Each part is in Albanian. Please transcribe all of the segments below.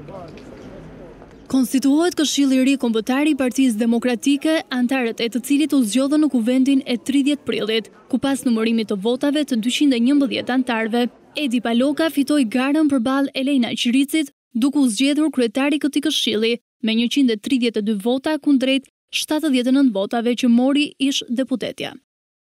Konstituohet Këshilli i Kombëtar i Partisë Demokratike, anëtarët e të cilit u zgjodhën në Kuvendin e 30 prillit, ku pas numërimit të votave të 211 anëtarëve, Edi Paloka fitoi garën përballë Eleina Qiricit, duke u zgjedhur kryetari i këtij këshilli me 132 vota kundrejt 79 votave që mori ish-deputetja.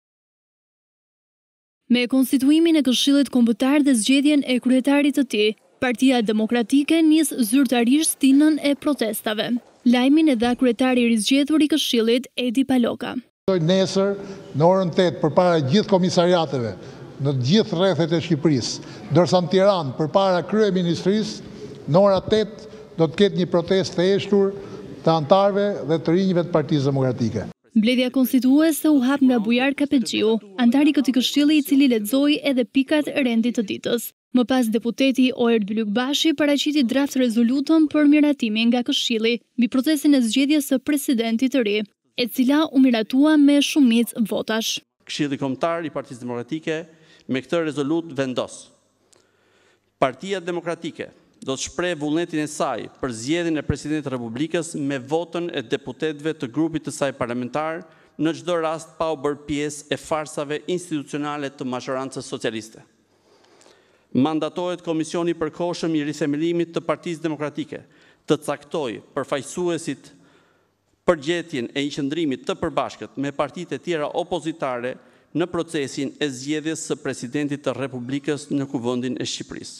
Me konstituimin e Këshillit Kombëtar dhe zgjedhjen e kryetarit të tij, Partia Demokratike nis zyrtarisht stinën e protestave. Lajmin e dha kryetari i rizgjedhur i Këshillit, Edi Paloka. Nesër, në orën 8, përpara gjithë komisariateve, në gjithë rrethet e Shqipërisë, ndërsa në Tiranë, përpara kryeministrisë, në ora 8 do të ketë një protestë të eshtur të anëtarëve dhe të rinjve të Partisë Demokratike. Mbledhja konstituese u hap nga Bujar Kapexhiu, anëtar i këtij këshilli i cili lexoi edhe pikat e rendit të ditës. Më pas deputeti Bashi paraqiti draft rezolutën për miratimin nga këshilli mbi procesin e zgjedhjes së presidentit të ri, e cila u miratua me shumicë votash. Këshilli Kombëtar i Partisë Demokratike me këtë rezolutë vendos: Partia Demokratike do të shprehë vullnetin e saj për zgjedhjen e Presidentit të Republikës me votën e deputetëve të grupit të saj parlamentar, në çdo rast pa u bërë pjesë e farsave institucionale të majorancës socialiste. Mandatohet Komisioni i Përkohshëm i Rithemelimit të Partisë Demokratike të caktojë përfaqësuesit përgjetjen e qëndrimit të përbashkët me partitë e tjera opozitare në procesin e zgjedhjes së Presidentit të Republikës në Kuvendin e Shqipërisë.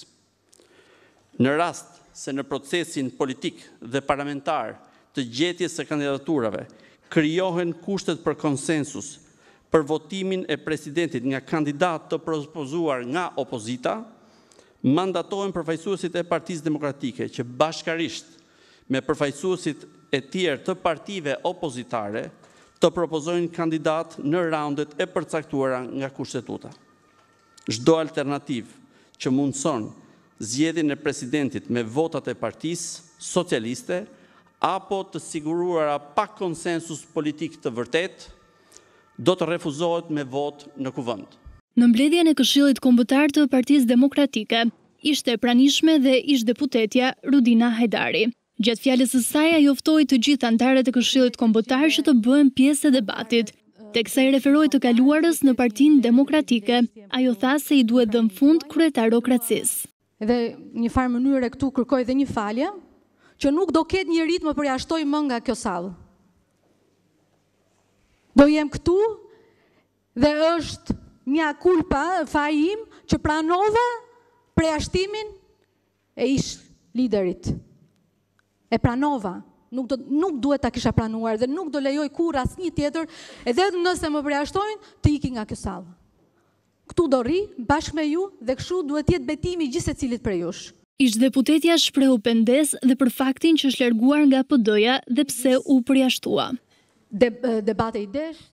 Në rast se në procesin politik dhe parlamentar të gjetjes së kandidaturave krijohen kushtet për konsensus për votimin e presidentit nga kandidat të propozuar nga opozita, mandatohen përfaqësuesit e Partisë Demokratike që bashkarisht me përfaqësuesit e tjerë të partive opozitare të propozojnë kandidat në raundet e përcaktuara nga kushtetuta. Çdo alternativë që mundson zgjedhjen e presidentit me votat e Partisë Socialiste apo të siguruara pa konsensus politik të vërtetë do të refuzohet me votë në kuvend. Në mbledhjen e Këshillit Kombëtar të Partisë Demokratike, ishte e pranishme dhe ish-deputetja Rudina Hajdari. Gjatë fjalës së saj ajo ftoi të gjithë anëtarët e Këshillit Kombëtar që të bëhen pjesë e debatit. Teksa i referoi të kaluarës në Partinë Demokratike, ajo tha se i duhet dhënë fund kryetarokracisë. Dhe një farë mënyrë këtu kërkoj dhe një falje, që nuk do ketë një rit më përjashtoj më nga kjo sallë. Do jem këtu dhe është mja kulpa, faji im, që pranova përjashtimin e ish liderit. E pranova, nuk duhet ta kisha pranuar dhe nuk do lejoj kur asnjë tjetër, edhe nëse më përjashtojnë, të iki nga kjo sallë. Këtu do rri bashkë me ju dhe kështu duhet jetë betimi gjithë secilit prej jush. Ish-deputetja shprehu pendes dhe për faktin që është larguar nga PD-ja dhe pse u përjashtua. Debate i desh.